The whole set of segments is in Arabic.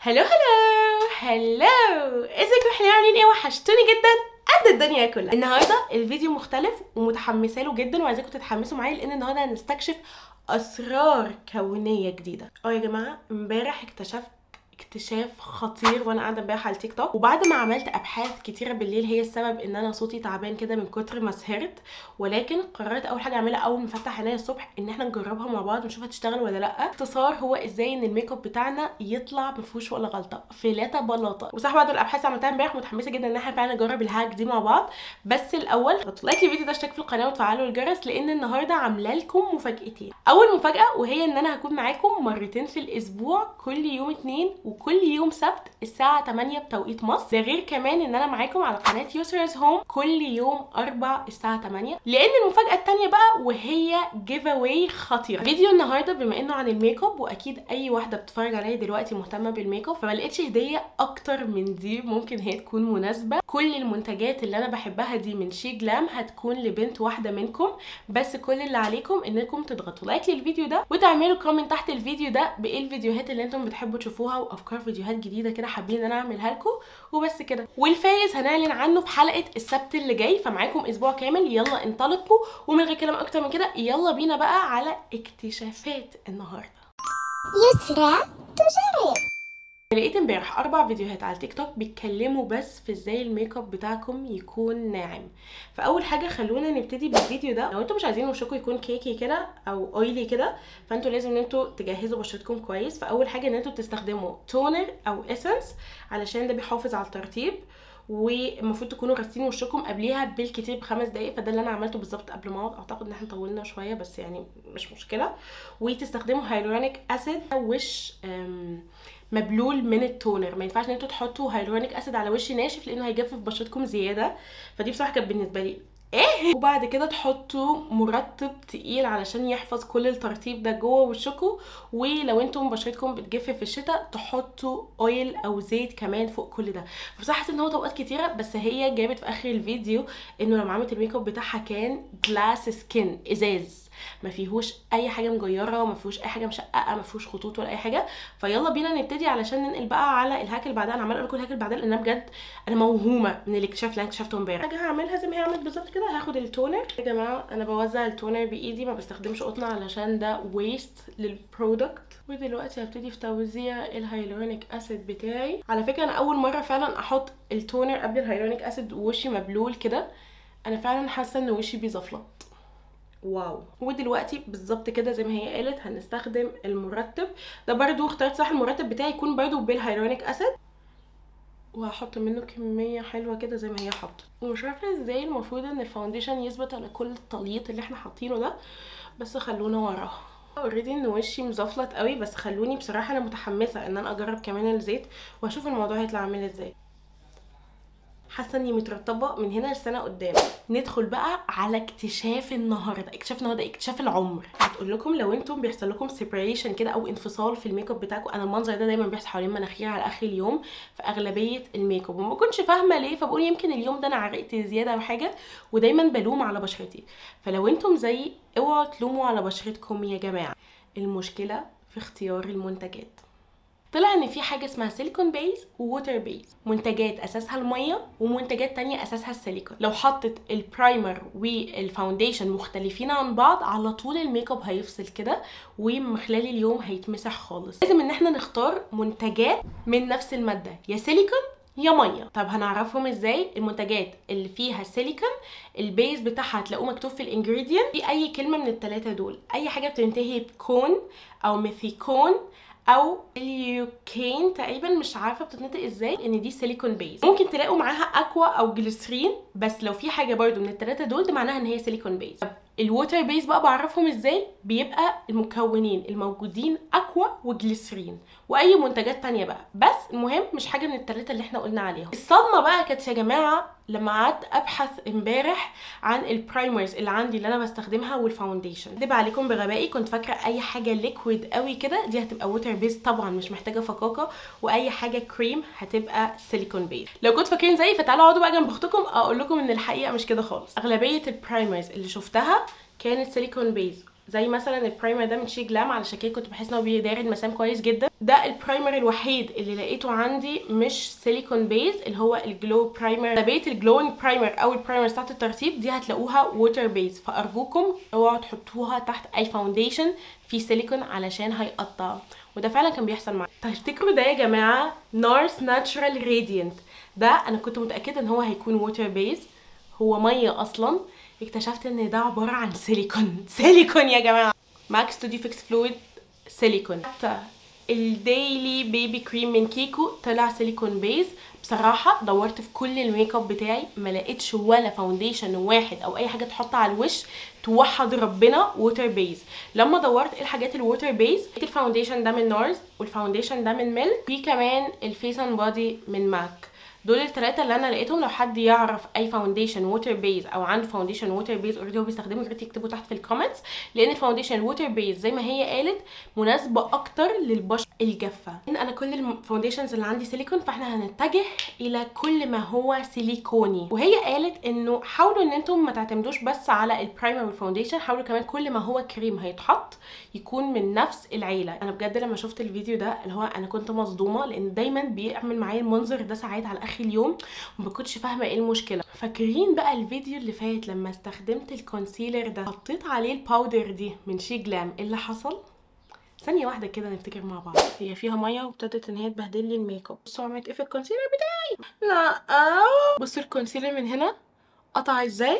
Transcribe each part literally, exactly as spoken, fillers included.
هلو هلو هلو، ازيكم؟ احنا عاملين ايه؟ وحشتوني جدا قد الدنيا كلها. النهارده الفيديو مختلف ومتحمسه له جدا، وعايزاكم تتحمسوا معايا لان النهارده هنستكشف اسرار كونيه جديده. اه يا جماعه، امبارح اكتشفت اكتشاف خطير وانا قاعده امبارح على تيك توك، وبعد ما عملت ابحاث كتيره بالليل هي السبب ان انا صوتي تعبان كده من كتر ما سهرت، ولكن قررت اول حاجه اعملها اول ما فتح عينيا الصبح ان احنا نجربها مع بعض ونشوف هتشتغل ولا لا. اختصار هو ازاي ان الميك اب بتاعنا يطلع ما فيهوش ولا غلطه، فلاته بلاطه. وصح بعد الابحاث عملتها امبارح متحمسه جدا ان احنا فعلا نجرب الهاك دي مع بعض. بس الاول حطوا لايك للفيديو ده، اشتركوا في القناه وتفعلوا الجرس لان النهارده عامله لكم مفاجاتين. اول مفاجاه وهي ان انا هكون معاكم مرتين في الاسبوع، كل يوم اثنين وكل يوم سبت الساعه تمانية بتوقيت مصر. ده غير كمان ان انا معاكم على قناه يوسرز هوم كل يوم اربع الساعه تمانية. لان المفاجاه الثانيه بقى وهي جيف اواي خطيره. فيديو النهارده بما انه عن الميك اب، واكيد اي واحده بتتفرج عليا دلوقتي مهتمه بالميك اب، فما لقيتش هديه اكتر من دي ممكن هي تكون مناسبه. كل المنتجات اللي انا بحبها دي من شي جلام هتكون لبنت واحده منكم، بس كل اللي عليكم انكم تضغطوا لايك للفيديو ده وتعملوا كومنت تحت الفيديو ده بايه الفيديوهات اللي انتم بتحبوا تشوفوها وافكار فيديوهات جديده كده حابين ان انا اعملها لكم، وبس كده. والفايز هنعلن عنه في حلقه السبت اللي جاي، فمعاكم اسبوع كامل. يلا انطلقوا، ومن غير كلام اكتر من كده يلا بينا بقى على اكتشافات النهارده. يسرى تجرب. لقيت امبارح اربع فيديوهات على تيك توك بيتكلموا بس في ازاي الميك اب بتاعكم يكون ناعم. فاول حاجه خلونا نبتدي بالفيديو ده. لو انتوا مش عايزين وشكم يكون كيكي كده او اويلي كده، فانتوا لازم ان انتوا تجهزوا بشرتكم كويس. فاول حاجه ان انتوا تستخدموا تونر او اسنس علشان ده بيحافظ على الترطيب، والمفروض تكونوا غاسلين وشكم قبليها بالكتير بخمس دقايق، فده اللي انا عملته بالظبط قبل ما اقعد. اعتقد ان احنا طولنا شويه بس يعني مش مشكله. وتستخدموا هايلورونيك اسيد وش مبلول من التونر. ما ينفعش ان انتوا تحطوا هايلورونيك اسيد على وش ناشف لانه هيجفف بشرتكم زياده، فدي بصراحه كانت بالنسبه لي ايه. وبعد كده تحطوا مرطب تقيل علشان يحفظ كل الترطيب ده جوه وشكم. ولو انتم بشرتكم بتجف في الشتاء تحطوا اويل او زيت كمان فوق كل ده. بصراحه حسيت ان هو طبقات كتيره، بس هي جابت في اخر الفيديو انه لما عملت الميك اب بتاعها كان جلاس سكين، ازاز، ما فيهوش اي حاجه مجيره، ما فيهوش اي حاجه مشققه، ما فيهوش خطوط ولا اي حاجه. فيلا بينا نبتدي علشان ننقل بقى على الهاك اللي بعدها. انا عماله اقول لكم الهاك اللي بعدها لان انا بجد انا موهومه من الاكتشاف اللي انا اكتشفته امبارح. حاجه هعملها زي ما هي عملت بالظبط كده. هاخد التونر يا جماعه، انا بوزع التونر بايدي، ما بستخدمش قطنه علشان ده ويست للبرودكت. ودلوقتي هبتدي في توزيع الهايلورونيك اسيد بتاعي. على فكره انا اول مره فعلا احط التونر قبل الهايلورونيك اسيد ووشي مبلول كده. انا فعلا حاسه ان وشي بيزفلط، واو. ودلوقتي بالظبط كده زي ما هي قالت هنستخدم المرطب ده. برضو اخترت صح المرطب بتاعي يكون برضو بالهايلورونيك اسيد، وهحط منه كميه حلوه كده زي ما هي حاطه. ومش عارفه ازاي المفروض ان الفاونديشن يثبت على كل التليط اللي احنا حاطينه ده، بس خلونا وراها. اوريدي ان وشي مزفلط قوي، بس خلوني بصراحه انا متحمسه ان انا اجرب كمان الزيت واشوف الموضوع هيطلع عامل ازاي. حاسه اني مترطبه من هنا لسنه قدام. ندخل بقى على اكتشاف النهارده. اكتشاف النهارده اكتشاف العمر. هتقول لكم لو انتم بيحصل لكم سيبريشن كده او انفصال في الميك اب بتاعكم، انا المنظر ده دايما بيحصل حوالين مناخيري على اخر اليوم في اغلبيه الميك اب، وما كنتش فاهمه ليه، فبقول يمكن اليوم ده انا عرقت زياده او حاجه، ودايما بلوم على بشرتي. فلو انتم زي اوعوا تلوموا على بشرتكم يا جماعه، المشكله في اختيار المنتجات. طلع ان في حاجه اسمها سيليكون بيز ووتر بيز، منتجات اساسها الميه ومنتجات تانية اساسها السيليكون. لو حطت البرايمر والفاونديشن مختلفين عن بعض على طول الميك اب هيفصل كده، ومن خلال اليوم هيتمسح خالص. لازم ان احنا نختار منتجات من نفس الماده، يا سيليكون يا ميه. طب هنعرفهم ازاي؟ المنتجات اللي فيها سيليكون البيز بتاعها هتلاقوه مكتوب في الانجريدينت في اي كلمه من الثلاثه دول. اي حاجه بتنتهي بكون او ميثيكون او اليوكين تقريبا، مش عارفه بتتنطق ازاي، ان دي سيليكون بيز. ممكن تلاقوا معاها اكوا او جليسرين، بس لو في حاجه برده من الثلاثه دول ده معناها ان هي سيليكون بيز. الووتر بيز بقى بعرفهم ازاي؟ بيبقى المكونين الموجودين اكوا وجليسرين واي منتجات تانية بقى، بس المهم مش حاجه من الثلاثه اللي احنا قلنا عليهم. الصدمه بقى كانت يا جماعه لما قعدت ابحث امبارح عن البرايمرز اللي عندي اللي انا بستخدمها والفاونديشن. اكدب عليكم بغبائي كنت فاكره اي حاجه ليكويد قوي كده دي هتبقى ووتر بيز، طبعا مش محتاجه فكاكه، واي حاجه كريم هتبقى سيليكون بيز. لو كنتوا فاكرين زيي فتعالوا اقعدوا بقى جنب اختكم اقول لكم ان الحقيقه مش كده خالص. اغلبيه البرايمرز اللي شفتها كانت سيليكون بيز، زي مثلا البرايمر ده من شي جلام، على شكل كنت بحس ان هو بيداري المسام كويس جدا. ده البرايمر الوحيد اللي لقيته عندي مش سيليكون بيز، اللي هو الجلو برايمر. اغلبيه الجلوينج برايمر او البرايمر بتاعت الترطيب دي هتلاقوها ووتر بيز، فارجوكم اوعوا تحطوها تحت اي فاونديشن في سيليكون علشان هيقطع، وده فعلا كان بيحصل معايا. تفتكروا ده يا جماعه نارس ناتشرال راديانت، ده انا كنت متاكده ان هو هيكون ووتر بيز، هو ميه اصلا. اكتشفت ان ده عباره عن سيليكون. سيليكون يا جماعه. ماك ستوديو فيكس فلويد سيليكون. حتى الديلي بيبي كريم من كيكو طلع سيليكون بيز. بصراحه دورت في كل الميك اب بتاعي ما لقيتش ولا فاونديشن واحد او اي حاجه تحط على الوش توحد ربنا ووتر بيز. لما دورت ايه الحاجات الووتر بيز، لقيت الفاونديشن ده من نارز، والفاونديشن ده من ميلك، في كمان الفيس اند بودي من ماك. دول الثلاثه اللي انا لقيتهم. لو حد يعرف اي فاونديشن ووتر بيز او عنده فاونديشن ووتر بيز اوريدي هو بيستخدمه، يا ريت يكتبوا تحت في الكومنتس، لان الفاونديشن ووتر بيز زي ما هي قالت مناسبه اكتر للبشره الجافه. ان انا كل الفاونديشنز اللي عندي سيليكون، فاحنا هنتجه الى كل ما هو سيليكوني. وهي قالت انه حاولوا ان انتم ما تعتمدوش بس على البرايمر والفاونديشن، حاولوا كمان كل ما هو كريم هيتحط يكون من نفس العيله. انا بجد لما شفت الفيديو ده اللي هو انا كنت مصدومه، لان دايما بيعمل معايا المنظر ده ساعات على اخر اليوم وما كنتش فاهمه ايه المشكله. فاكرين بقى الفيديو اللي فات لما استخدمت الكونسيلر ده حطيت عليه الباودر دي من شي جلام، ايه اللي حصل؟ ثانيه واحده كده نفتكر مع بعض. هي فيها ميه وابتدت ان هي تبهدل لي الميك اب. بصوا عملت ايه في الكونسيلر بتاعي. لا بصوا الكونسيلر من هنا قطع ازاي،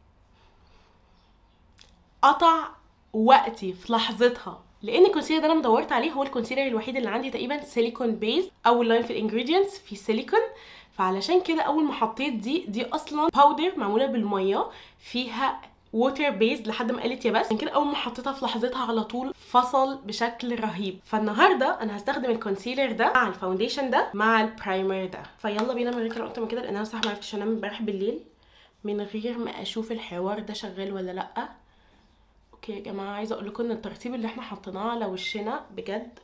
قطع وقتي في لحظتها، لان الكونسيلر ده انا مدورت عليه هو الكونسيلر الوحيد اللي عندي تقريبا سيليكون بيز. اول لاين في الانجريدينتس في سيليكون، فعلشان كده اول ما حطيت دي دي اصلا باودر معموله بالميه فيها ووتر بيز لحد ما قالت يا بس، كده اول ما حطيتها في لحظتها على طول فصل بشكل رهيب. فالنهارده انا هستخدم الكونسيلر ده مع الفاونديشن ده مع البرايمر ده. فيلا بينا من غير كلام اكتر من كده، لان انا صح ما عرفتش انام امبارح بالليل من غير ما اشوف الحوار ده شغال ولا لا. اوكي يا جماعه، عايزه اقول لكم ان الترتيب اللي احنا حطيناه على وشنا بجد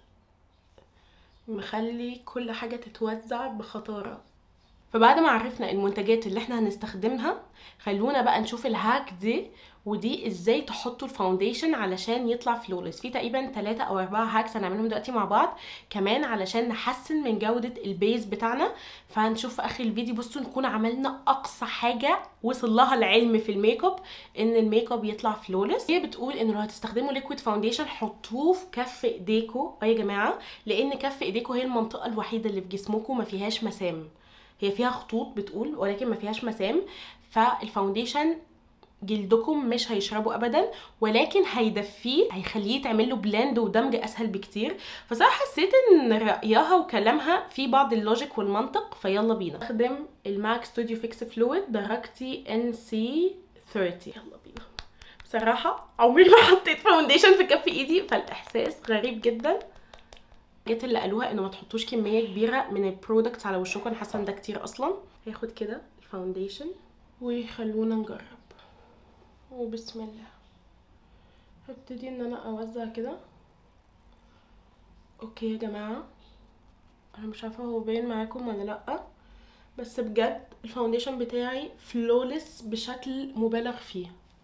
مخلي كل حاجه تتوزع بخطاره. فبعد ما عرفنا المنتجات اللي احنا هنستخدمها، خلونا بقى نشوف الهاك دي ودي ازاي تحطوا الفاونديشن علشان يطلع فلولس. في تقريبا ثلاثة او أربعة هاكس هنعملهم دلوقتي مع بعض كمان علشان نحسن من جودة البيز بتاعنا. فهنشوف في اخر الفيديو. بصوا نكون عملنا اقصى حاجة وصل لها العلم في الميك اب ان الميك اب يطلع فلولس. هي بتقول انه لو هتستخدموا ليكويد فاونديشن حطوه في كف ايديكوا يا جماعة، لان كف ايديكوا هي المنطقة الوحيدة اللي في جسمكم ما فيهاش مسام. هي فيها خطوط بتقول ولكن ما فيهاش مسام، فالفاونديشن جلدكم مش هيشربه ابدا، ولكن هيدفيه، هيخليه يتعمل له بلند ودمج اسهل بكتير. فصراحه حسيت ان رايها وكلامها في بعض اللوجيك والمنطق. فيلا بينا استخدم الماك ستوديو فيكس فلويد درجتي ان سي ثلاثين. يلا بينا. بصراحه عمري ما حطيت فاونديشن في كف ايدي، فالاحساس غريب جدا. الحاجات اللي قالوها انه ما تحطوش كميه كبيره من البرودكتس على وشكم، انا حاسه ان ده كتير اصلا. هاخد كده الفاونديشن وخلونا نجرب. وبسم الله هبتدي ان انا اوزع كده. اوكي يا جماعه، انا مش عارفه هو باين معاكم ولا لا، بس بجد الفاونديشن بتاعي فلولس بشكل مبالغ فيه.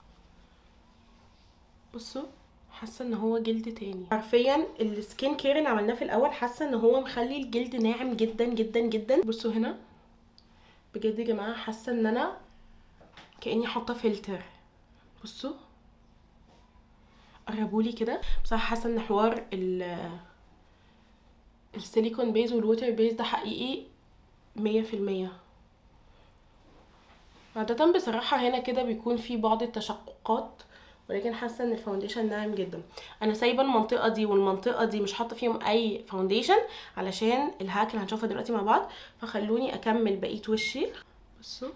بصوا حاسه ان هو جلد تاني حرفيا. السكين كير اللي عملناه في الاول حاسه ان هو مخلي الجلد ناعم جدا جدا جدا. بصوا هنا بجد يا جماعه حاسه ان انا كاني حاطه فلتر. بصوا قربولي كده. بصراحه حاسه ان حوار ال السيليكون بيز والووتر بيز ده حقيقي مية في المية. عادة بصراحة هنا كده بيكون في بعض التشققات، ولكن حاسه ان الفاونديشن ناعم جدا. انا سايبه المنطقه دي والمنطقه دي مش حاطه فيهم اي فاونديشن علشان الهاك اللي هنشوفها دلوقتي مع بعض. فخلوني اكمل بقيه وشي. بصوا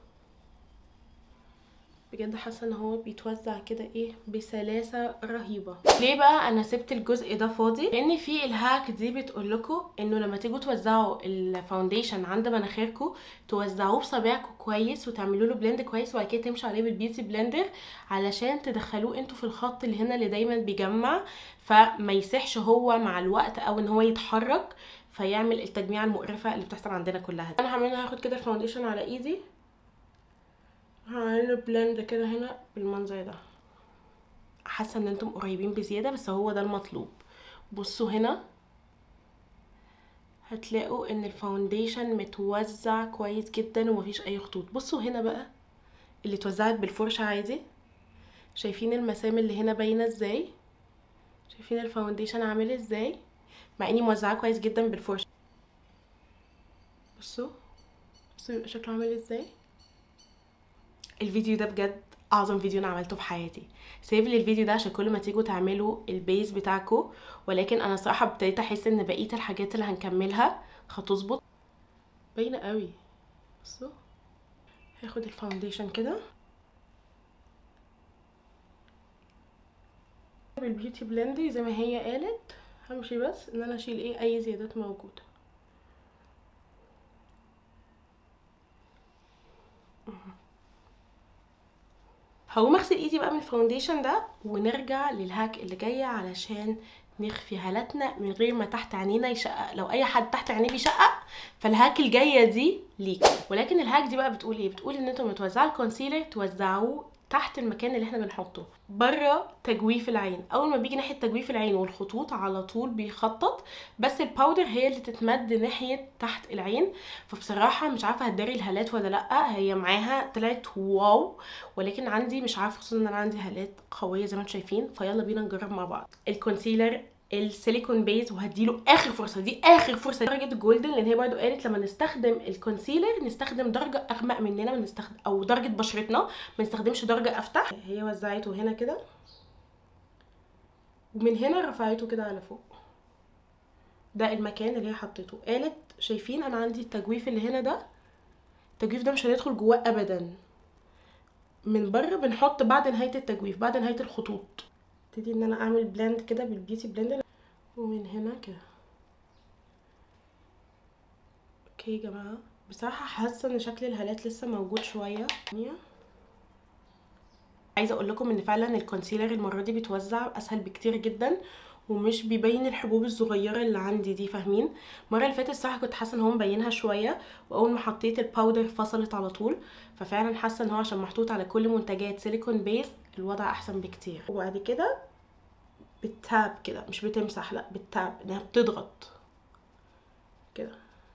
بجد حاسه ان هو بيتوزع كده ايه بسلاسه رهيبه. ليه بقى انا سبت الجزء ده فاضي؟ لان في الهاك دي بتقول لكم انه لما تيجوا توزعوا الفاونديشن عند مناخيركم توزعوه بصابعكم كويس وتعملوا له بلند كويس، وبعد كده تمشوا عليه بالبيوتي بلندر علشان تدخلوه انتوا في الخط اللي هنا اللي دايما بيجمع، فما يسحش هو مع الوقت او ان هو يتحرك فيعمل التجميع المقرفه اللي بتحصل عندنا كلها. انا هعمل هاخد كده الفاونديشن على ايدي، هعمله بلند كده هنا بالمنظر ده. حاسه ان انتم قريبين بزياده، بس هو ده المطلوب. بصوا هنا هتلاقوا ان الفاونديشن متوزع كويس جدا ومفيش اي خطوط. بصوا هنا بقى اللي اتوزعت بالفرشه عادي، شايفين المسام اللي هنا باينه ازاي؟ شايفين الفاونديشن عامل ازاي مع اني موزعاه كويس جدا بالفرشه؟ بصوا بصوا يبقى شكله عامل ازاي. الفيديو ده بجد اعظم فيديو انا عملته في حياتي. سيب لي الفيديو ده عشان كل ما تيجوا تعملوا البيز بتاعكم، ولكن انا صراحه ابتديت احس ان بقيه الحاجات اللي هنكملها هتظبط. باينه قوي. بصوا هاخد الفاونديشن كده بالبيوتي بلندر زي ما هي قالت. همشي بس ان انا اشيل ايه اي زيادات موجوده. هقوم اغسل ايدي بقى من الفاونديشن ده ونرجع للهاك اللي جايه علشان نخفي هالاتنا من غير ما تحت عينينا يشقق. لو اي حد تحت عينيه بيشقق فالهاك الجايه دي ليك. ولكن الهاك دي بقى بتقول ايه؟ بتقول ان انتوا متوزعوا الكونسيلر توزعوه تحت المكان اللي احنا بنحطه بره تجويف العين. اول ما بيجي ناحيه تجويف العين والخطوط على طول بيخطط، بس الباودر هي اللي تتمد ناحيه تحت العين. فبصراحه مش عارفه هتداري الهالات ولا لا. هي معاها طلعت واو، ولكن عندي مش عارفه، خصوصا ان انا عندي هالات قويه زي ما انتم شايفين. فيلا بينا نجرب مع بعض الكونسيلر السيليكون بيز، وهديله اخر فرصه. دي اخر فرصه درجه جولدن، لان هي برضو قالت لما نستخدم الكونسيلر نستخدم درجه اغمق مننا، ما نستخدم او درجه بشرتنا ما نستخدمش درجه افتح. هي وزعته هنا كده ومن هنا رفعته كده على فوق. ده المكان اللي هي حطيته. قالت شايفين انا عندي التجويف اللي هنا ده، التجويف ده مش هندخل جواه ابدا. من بره بنحط بعد نهايه التجويف، بعد نهايه الخطوط. ابتدي ان انا اعمل بلند كده بالبيوتي بلندر ومن هنا كده. اوكي يا جماعه، بصراحه حاسه ان شكل الهالات لسه موجود شويه. عايزه اقول لكم ان فعلا الكونسيلر المره دي بيتوزع اسهل بكتير جدا ومش بيبين الحبوب الصغيره اللي عندي دي، فاهمين؟ المره اللي فاتت الصراحه كنت حاسه ان هو مبينها شويه، واول ما حطيت الباودر فصلت على طول. ففعلا حاسه ان هو عشان محطوط على كل منتجات سيليكون بيز الوضع احسن بكتير. وبعد كده بالتاب كده، مش بتمسح، لا بالتاب، انها بتضغط كده.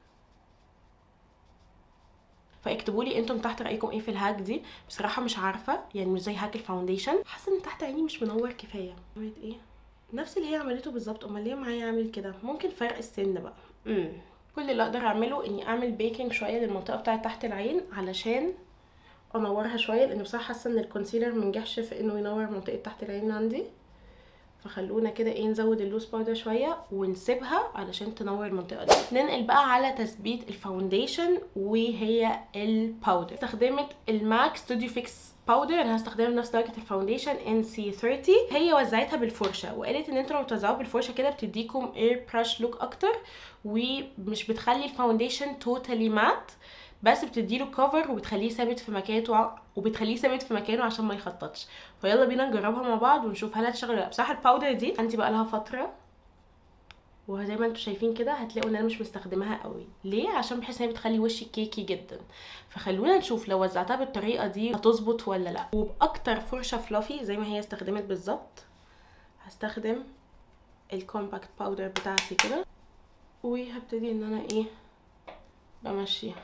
فاكتبوا لي انتم تحت رايكم ايه في الهاك دي. بصراحه مش عارفه، يعني مش زي هاك الفاونديشن. حاسه ان تحت عيني مش منور كفايه. عملت ايه؟ نفس اللي هي عملته بالظبط. امال ليه معايا اعمل كده؟ ممكن فرق السن بقى. امم كل اللي اقدر اعمله اني اعمل بيكنج شويه للمنطقه بتاعه تحت العين علشان انورها شويه، لان بصراحه حاسه ان الكونسيلر منجحش في انه ينور منطقه تحت العين عندي. فخلونا كده ايه نزود اللوز باودر شويه ونسيبها علشان تنور المنطقه دي. ننقل بقى على تثبيت الفاونديشن، وهي الباودر. استخدمت الماك ستوديو فيكس باودر. انا هستخدمها بنفس درجه الفاونديشن ان سي ثلاثين. هي وزعتها بالفرشه وقالت ان انتوا لما بتوزعوها بالفرشه كده بتديكم اير براش لوك اكتر، ومش بتخلي الفاونديشن توتالي مات، بس بتديله كفر وبتخليه ثابت في مكانه وبتخليه ثابت في مكانه عشان ما يخططش. فيلا بينا نجربها مع بعض ونشوف هل هتشتغل ولا لا. بصراحه الباودر دي عندي بقى لها فتره، وزي ما انتم شايفين كده هتلاقوا ان انا مش مستخدماها قوي. ليه؟ عشان بحس ان هي بتخلي وشي كيكي جدا. فخلونا نشوف لو وزعتها بالطريقه دي هتظبط ولا لا. وباكتر فرشه فلافي زي ما هي استخدمت بالظبط هستخدم الكومباكت باودر بتاعتي كده، وهبتدي ان انا ايه بمشيها.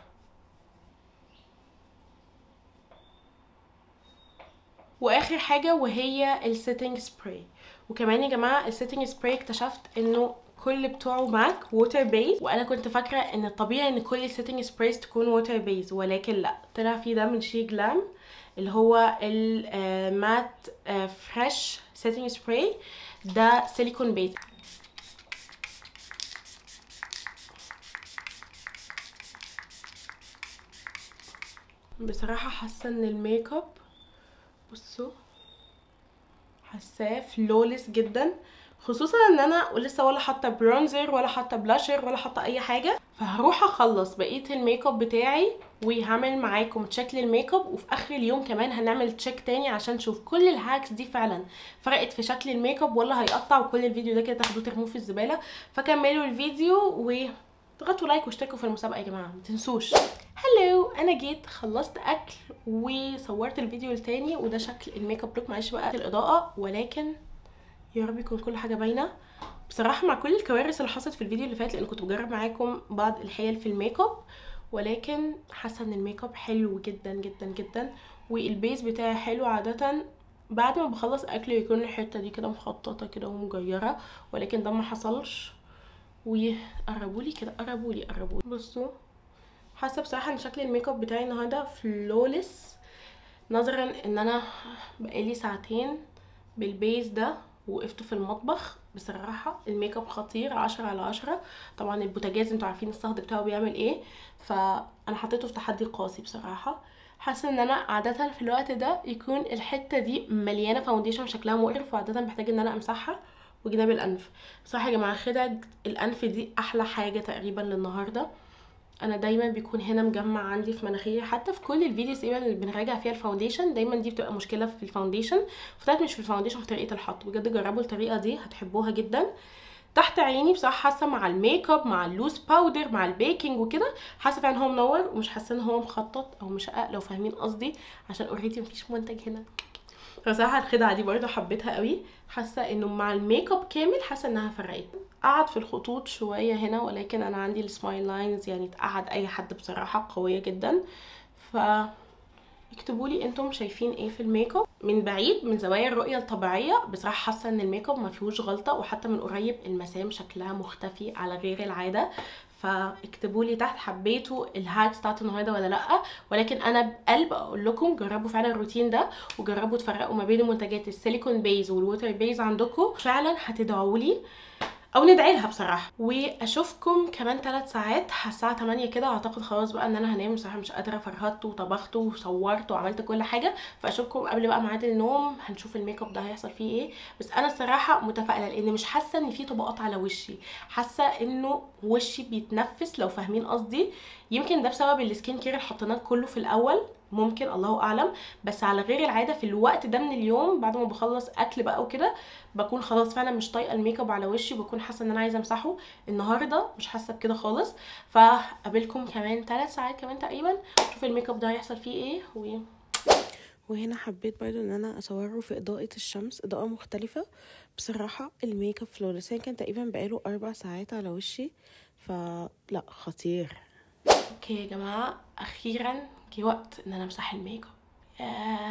واخر حاجه وهي السيتنج سبراي. وكمان يا جماعه السيتنج سبراي اكتشفت انه كل بتوعه معاك ووتر بيز، وانا كنت فاكره ان الطبيعي ان كل السيتنج سبرايز تكون ووتر بيز، ولكن لا، طلع في ده من شي جلام اللي هو المات فريش سيتنج سبراي، ده سيليكون بيز. بصراحه حاسه ان الميك اب بصوا حاساه فلولس جدا، خصوصا ان انا لسه ولا حاطه برونزر ولا حاطه بلاشر ولا حاطه اي حاجه. فهروح اخلص بقيه الميك اب بتاعي وهعمل معاكم تشيك للميك اب، وفي اخر اليوم كمان هنعمل تشيك تاني عشان نشوف كل الهاكس دي فعلا فرقت في شكل الميك اب ولا هيقطع، وكل الفيديو ده كده تاخدوه ترموه في الزباله. فكملوا الفيديو اضغطوا لايك واشتركوا في المسابقه يا جماعه، ما تنسوش. هلو، انا جيت خلصت اكل وصورت الفيديو التاني، وده شكل الميك اب لوك. معلش بقى الاضاءه، ولكن يا رب يكون كل حاجه باينه. بصراحه مع كل الكوارث اللي حصلت في الفيديو اللي فات، لان كنت بجرب معاكم بعض الحيل في الميك اب، ولكن حاسه ان الميك اب حلو جدا جدا جدا، والبيز بتاعي حلو. عاده بعد ما بخلص اكل يكون الحته دي كده مخططه كده ومجيره، ولكن ده ما حصلش. وقربولي كده، قربولي قربولي بصوا. حاسه بصراحه ان شكل الميك اب بتاعي النهارده فلولس، نظرا ان انا بقالي ساعتين بالبيز ده وقفت في المطبخ. بصراحه الميك اب خطير، عشرة على عشرة. طبعا البوتاجاز انتوا عارفين الصهد بتاعه بيعمل ايه، فانا حطيته في تحدي قاسي بصراحه. حاسه ان انا عاده في الوقت ده يكون الحته دي مليانه فاونديشن شكلها مقرف، وعاده بحتاج ان انا امسحها. وجناب الانف بصراحه يا جماعه، خدعه الانف دي احلى حاجه تقريبا للنهارده. انا دايما بيكون هنا مجمع عندي في مناخيري، حتى في كل الفيديوز تقريبا اللي بنراجع فيها الفاونديشن دايما دي بتبقى مشكله في الفاونديشن. فطلعت مش في الفاونديشن، في طريقه الحط. بجد جربوا الطريقه دي هتحبوها جدا. تحت عيني بصراحه حاسه مع الميك اب مع اللوز باودر مع البيكنج وكده، حاسه فعلا هو منور، ومش حاسه ان هو مخطط او مشقق، لو فاهمين قصدي، عشان اوريدي مفيش منتج هنا. بصراحه الخدعه دي برضه حبيتها قوي. حاسه انه مع الميك اب كامل حاسه انها فرقت. قعد في الخطوط شويه هنا، ولكن انا عندي السمايل لاينز يعني تقعد اي حد بصراحه، قويه جدا. ف اكتبوا لي انتم شايفين ايه في الميك اب من بعيد، من زوايا الرؤيه الطبيعيه. بصراحه حاسه ان الميك اب ما فيهوش غلطه، وحتى من قريب المسام شكلها مختفي على غير العاده. فاكتبوا لي تحت حبيتوا الهاكس بتاعت النهارده ولا لا. ولكن انا بقلب اقول لكم جربوا فعلا الروتين ده، وجربوا تفرقوا ما بين منتجات السيليكون بيز والووتر بيز عندكم. فعلا هتدعوا لي او ندعي لها بصراحه. واشوفكم كمان ثلاث ساعات على الساعه تمانية كده. اعتقد خلاص بقى ان انا هنام بصراحه، مش قادره، فرهدت وطبخت وصورت وعملت كل حاجه. فاشوفكم قبل بقى ميعاد النوم، هنشوف الميك اب ده هيحصل فيه ايه. بس انا الصراحه متفائله، لان مش حاسه ان في طبقات على وشي، حاسه انه وشي بيتنفس، لو فاهمين قصدي. يمكن ده بسبب السكين كير اللي حطيناه كله في الاول، ممكن، الله اعلم. بس على غير العاده في الوقت ده من اليوم بعد ما بخلص اكل بقى وكده، بكون خلاص فعلا مش طايقه الميك اب على وشي، بكون حاسه ان انا عايزه امسحه. النهارده مش حاسه بكده خالص. فقابلكم كمان ثلاث ساعات كمان تقريبا، شوف الميك اب ده هيحصل فيه ايه. و... وهنا حبيت برضو ان انا اصوره في اضاءه الشمس، اضاءه مختلفه. بصراحه الميك اب فلوريس كان تقريبا بقاله اربع ساعات على وشي، فلا خطير. اوكي يا جماعه، اخيرا جه وقت ان انا امسح الميك اب.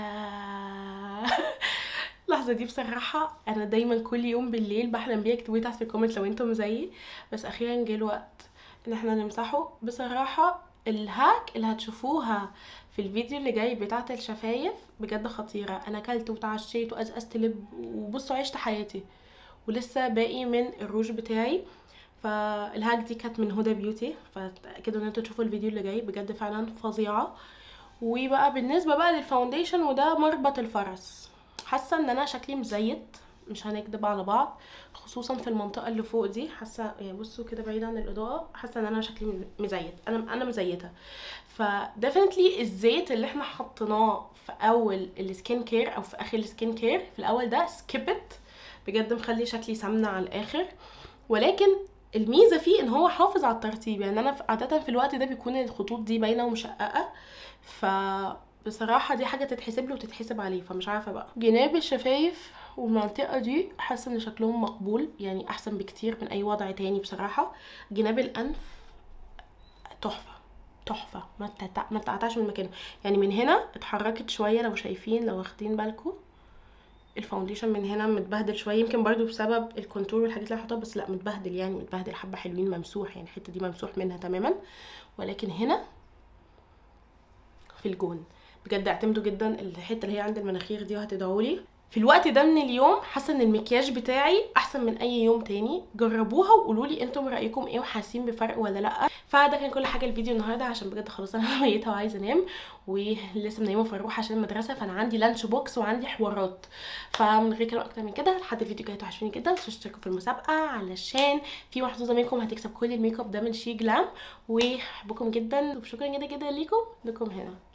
اللحظه دي بصراحه انا دايما كل يوم بالليل بحلم بيها. اكتبوا لي تحت في الكومنت لو انتم زيي. بس اخيرا جه الوقت ان احنا نمسحه. بصراحه الهاك اللي هتشوفوها في الفيديو اللي جاي بتاعه الشفايف بجد خطيره. انا اكلت وتعشيت وازازت لب، وبصوا عشت حياتي، ولسه باقي من الروج بتاعي. فالهاك دي كانت من هدى بيوتي، فتاكدوا ان انتوا تشوفوا الفيديو اللي جاي، بجد فعلا فظيعه. وبقى بالنسبه بقى للفاونديشن، وده مربط الفرس. حاسه ان انا شكلي مزيت، مش هنكدب على بعض، خصوصا في المنطقه اللي فوق دي. حاسه يعني بصوا كده بعيد عن الاضاءه، حاسه ان انا شكلي مزيت، انا انا مزيته. فديفنتلي الزيت اللي احنا حطيناه في اول السكين كير او في اخر السكين كير في الاول ده سكيبت، بجد مخلي شكلي سمنه على الاخر. ولكن الميزه فيه ان هو حافظ على الترطيب. يعني انا عاده في الوقت ده بيكون الخطوط دي باينه ومشققه، فبصراحه دي حاجه تتحسب له وتتحسب عليه. فمش عارفه بقى جناب الشفايف والمنطقه دي حاسه ان شكلهم مقبول، يعني احسن بكتير من اي وضع تاني بصراحه. جناب الانف تحفه تحفه، ما تتع... ما تقطعش من مكانه. يعني من هنا اتحركت شويه، لو شايفين، لو واخدين بالكم الفاونديشن من هنا متبهدل شويه، يمكن برضو بسبب الكونتور والحاجات اللي حاطاها، بس لا متبهدل، يعني متبهدل حبه حلوين، ممسوح يعني الحته دي ممسوح منها تماما. ولكن هنا في الجون بجد اعتمدوا جدا الحته اللي هي عند المناخير دي، وهتدعولي. في الوقت ده من اليوم حاسه ان المكياج بتاعي احسن من اي يوم تاني. جربوها وقولوا لي انتم رايكم ايه، وحاسين بفرق ولا لا. فده كان كل حاجه الفيديو النهارده، عشان بجد خلاص انا ميته وعايزه انام، ولسه منيمه فاروح عشان المدرسه، فانا عندي لانش بوكس وعندي حوارات. فمن غير كلام اكتر من كده، لحد الفيديو الجاي توحشوني جدا. متنسوش تشتركوا في المسابقه علشان في محظوظه منكم هتكسب كل الميك اب ده من شي جلام. وبحبكم جدا، وشكرا جدا جدا ليكم انكم هنا.